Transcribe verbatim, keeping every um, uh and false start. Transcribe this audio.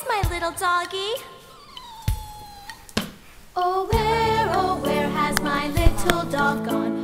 is my little doggy? Oh, where, oh, where has my little dog gone?